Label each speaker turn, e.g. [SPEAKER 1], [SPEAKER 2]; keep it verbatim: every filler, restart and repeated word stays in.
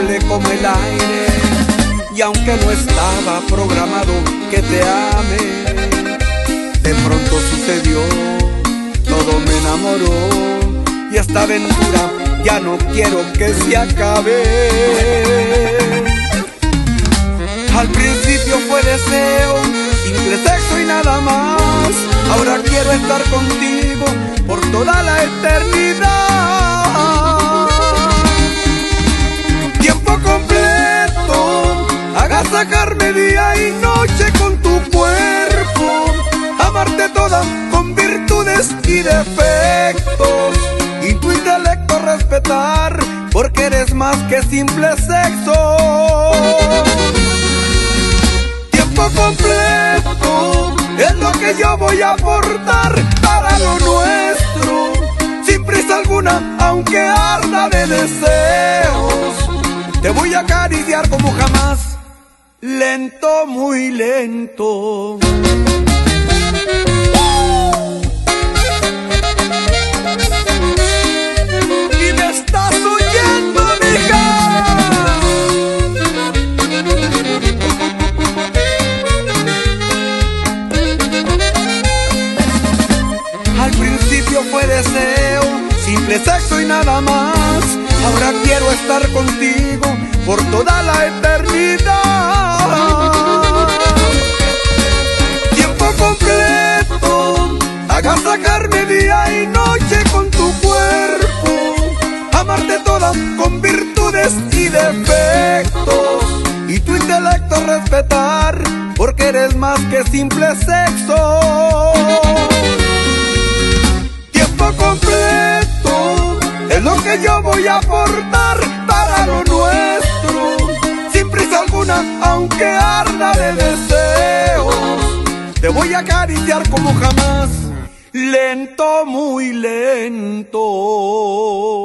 [SPEAKER 1] inagotable como el aire. Y aunque no estaba programado que te ame, de pronto sucedió, todo me enamoró. Y esta aventura ya no quiero que se acabe. Al principio fue deseo, simple sexo y nada más. Ahora quiero estar contigo por toda la eternidad. Tiempo completo, agasajarme día y noche con tu cuerpo, amarte toda con virtudes y defectos, y tu intelecto respetar, porque eres más que simple sexo. Tiempo completo es lo que yo voy a aportar para lo nuestro, sin prisa alguna, aunque arda de deseos. Te voy a acariciar como jamás, lento, muy lento. Y me estás oyendo, mija. Al principio fue deseo, simple sexo y nada más. Ahora quiero estar contigo por toda la eternidad. Tiempo completo, agasajarme día y noche con tu cuerpo, amarte toda con virtudes y defectos, y tu intelecto respetar, porque eres más que simple sexo. Tiempo completo es lo que yo voy a aportar para lo nuestro, sin prisa alguna, aunque arda de deseos. Te voy a acariciar como jamás, lento, muy lento.